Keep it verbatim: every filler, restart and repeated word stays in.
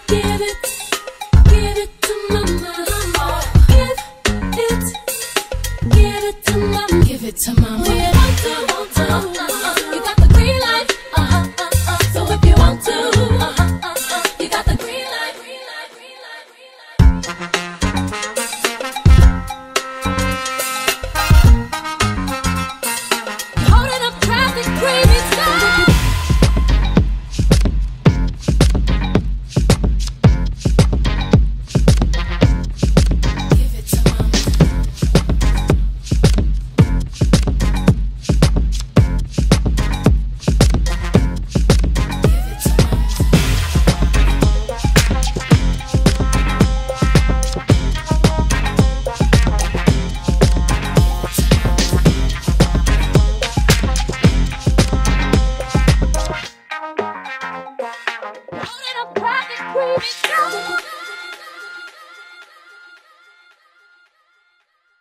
Give it, give it to mama. Give it, give it to mama. Give it to mama. When you want to, want to, uh-uh, you got the green light. Uh-uh, uh-uh. So if you want to, uh-uh, uh-uh, you got the green light, green light, green light, green light. You're holding up traffic, screaming stop. Give it to mama. Give it to mama. Holding up traffic, screaming stop.